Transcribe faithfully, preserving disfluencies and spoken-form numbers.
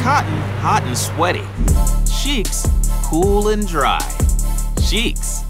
Cotton, hot and sweaty. Cheeks, cool and dry. Cheeks.